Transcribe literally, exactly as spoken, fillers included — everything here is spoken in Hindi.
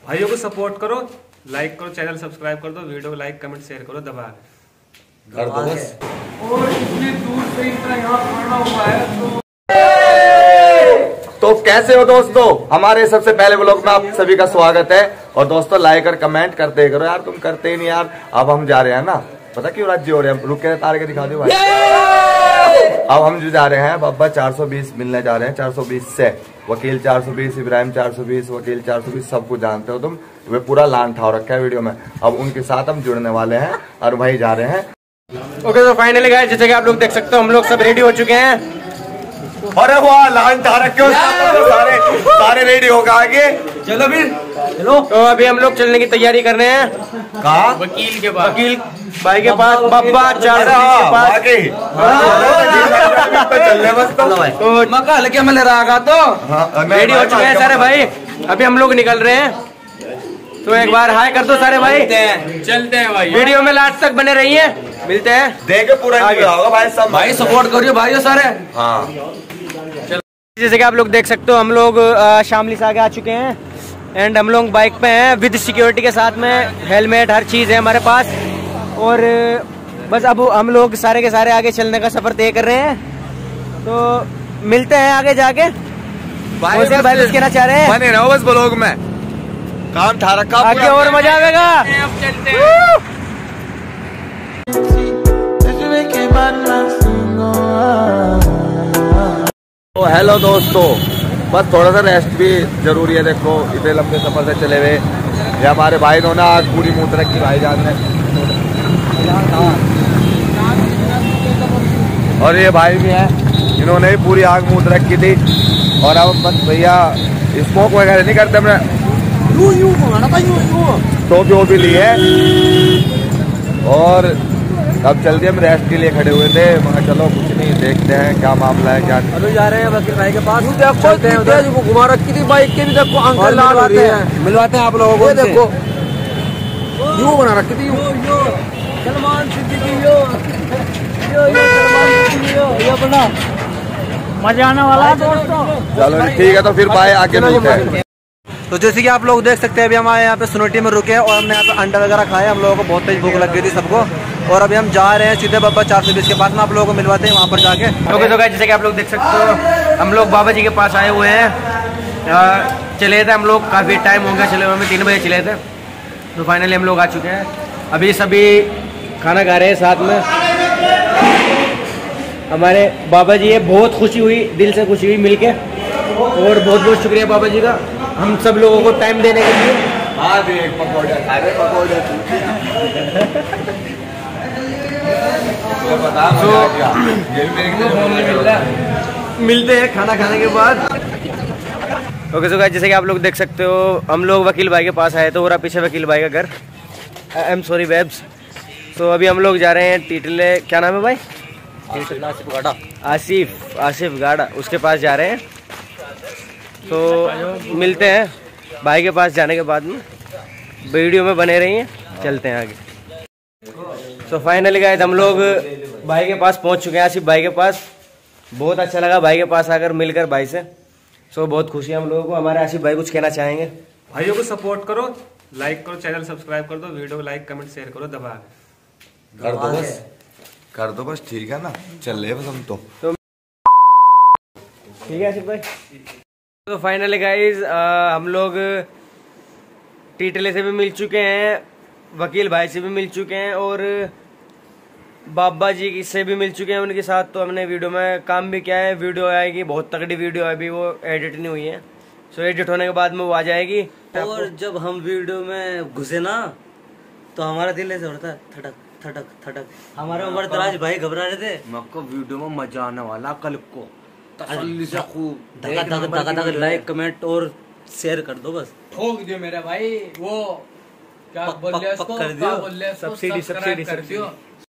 भाइयों को सपोर्ट करो, लाइक करो, चैनल सब्सक्राइब कर दो, वीडियो को लाइक कमेंट शेयर करो, दबा कर दो बस। और इतनी दूर से इतना यहाँ खड़ा हुआ है तो तो कैसे हो दोस्तों, हमारे सबसे पहले व्लॉग में आप सभी का स्वागत है। और दोस्तों लाइक और कमेंट करते करो यार, तुम करते ही नहीं यार। अब हम जा रहे हैं ना, पता क्यों राज्य हो रहे हैं, रुक के तार के दिखा दो भाई। अब हम जो जा रहे हैं बाबा चार सौ बीस मिलने जा रहे हैं, चार सौ बीस से वकील चार सौ बीस, इब्राहिम चार सौ बीस, वकील चार सौ बीस, सबको जानते हो तुम, वे पूरा लान ठाव रखा है वीडियो में। अब उनके साथ हम जुड़ने वाले हैं और वही जा रहे हैं। ओके तो फाइनली गाइस, जैसे कि आप लोग देख सकते हो हम लोग सब रेडी हो चुके हैं। अरे वाह लान ठाव रखे हो सारे सारे रेडी होगा आगे। चलो फिर चलो। तो अभी हम लोग चलने की तैयारी कर रहे हैं। कहाँ? वकील के पास, वकील भाई के पास, बाबा चार सौ बीस के पास। चलने बस तो मक्का हल्के में ले रहा तो रेडी हो चुके हैं सारे भाई। अभी हम लोग निकल रहे हैं, तो एक बार हाय कर दो सारे भाई। चलते हैं भाई, वीडियो में लास्ट तक बने रहिए, मिलते हैं। देखे पूरा होगा भाई, सब भाई सपोर्ट करियो भाई सारे। हाँ जैसे कि आप लोग देख सकते हो हम लोग शामली से आगे आ चुके हैं एंड हम लोग बाइक पे हैं विद सिक्योरिटी के साथ में, हेलमेट हर चीज़ है हमारे पास। और बस अब हम लोग सारे के सारे आगे चलने का सफर तय कर रहे हैं, तो मिलते हैं आगे जाके। भाई भाई कुछ कहना चाह रहे हैं? बने रहो बस ब्लॉग में, काम ठा रखा आगे और मजा आएगा। अब चलते हैं। तो हेलो दोस्तों, बस थोड़ा सा रेस्ट भी जरूरी है। देखो इतने लंबे सफर से चले हुए ये हमारे भाई ने आग पूरी मुंह रखी भाई जान ने, और ये भाई भी है, इन्होंने भी पूरी आग मुंह रखी थी। और अब बस भैया स्मोक वगैरह नहीं करते हमने, तो भी वो भी ली है। और अब जल्दी हम रेस्ट के लिए खड़े हुए थे, मगर चलो कुछ नहीं, देखते हैं क्या मामला है क्या नहीं। अभी जा रहे हैं वकील भाई के पास, चलते हैं उधर। घुमा रखी थी बाइक के भी, देखो अंकल मिलवाते हैं मिलवाते हैं आप लोगों को। देखो यूं बना रखी थी, सलमान सिद्दीकी यो यो यो सलमान सिद्दीकी यो यो बना, मजा आने वाला है दोस्तों। चलो ठीक है, तो फिर बाय, आगे मिलते हैं। तो जैसे कि आप लोग देख सकते हैं अभी हमारे यहाँ पे सुनोटी में रुके और हमने यहाँ पे अंडा वगैरह खाया। हम लोगों को बहुत तेज भूख लग गई थी सबको, और अभी हम जा रहे हैं सीधे बाबा चार सौ बीस के पास में, आप लोगों को मिलवाते हैं वहाँ पर जाके। ओके तो गाइस, जैसे कि आप लोग देख सकते हो हम लोग बाबा जी के पास आए हुए हैं। चले थे हम लोग, काफ़ी टाइम हो गया चले हुए, हमें तीन बजे चले थे, तो फाइनली हम लोग आ चुके हैं। अभी सभी खाना खा रहे हैं साथ में। हमारे बाबा जी है, बहुत खुशी हुई, दिल से खुशी हुई मिलके, और बहुत बहुत शुक्रिया बाबा जी का हम सब लोगों को टाइम देने के लिए। हाँ देख पकौड़े खा रहे, पकौड़े तो बता मिलते हैं खाना खाने के बाद। ओके सो गाइस, जैसे कि आप लोग देख सकते हो हम लोग वकील भाई के पास आए, तो और पीछे वकील भाई का घर, आई एम सॉरी वेब्स। तो अभी हम लोग जा रहे हैं टीटले, क्या नाम है भाई? आसिफ गाड़ा। आसिफ आसिफ गाड़ा, उसके पास जा रहे हैं। तो मिलते हैं भाई के पास जाने के बाद में, वीडियो में बने रहिए, चलते हैं आगे। तो फाइनली गाइस हम लोग भाई के पास पहुंच चुके हैं, आसिफ भाई के पास। बहुत अच्छा लगा भाई के पास आकर, मिलकर भाई से। सो बहुत खुशी है हम लोगों को। हमारे आसिफ भाई कुछ कहना चाहेंगे? भाइयों को सपोर्ट करो, लाइक करो, चैनल सब्सक्राइब कर दो, वीडियो को लाइक कमेंट शेयर करो, दबा कर दो बस, कर दो बस, ठीक है ना, चल रहे बस हम तो। ठीक है आसिफ भाई। तो फाइनली गाइज हम लोग टीटले से भी मिल चुके हैं, वकील भाई से भी मिल चुके हैं, और बाबा जी से भी मिल चुके हैं उनके साथ। तो हमने वीडियो में काम भी किया है, वीडियो आएगी, बहुत तगड़ी वीडियो है, अभी वो एडिट नहीं हुई है। सो एडिट होने के बाद में वो आ जाएगी। और जब हम वीडियो में घुसे ना, तो हमारा दिल ऐसे होता है थटक थटक थटक। हमारे उमर दराज भाई घबरा रहे थे। आपको वीडियो में मजा आने वाला कल को, तसल्ली से खूब धका धका धका धका लाइक कमेंट और शेयर कर दो बस। ठोक दियो मेरा भाई, वो क्या बोल रहे हैं उसको, क्या बोल रहे हैं उसको, सब्सिडी सब्सिडी कर दियो।